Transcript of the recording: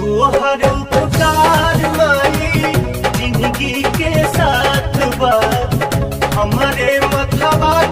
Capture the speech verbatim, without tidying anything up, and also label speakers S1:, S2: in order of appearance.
S1: तोहर उपकार माई जिंदगी के साथ बा हमारे मथवा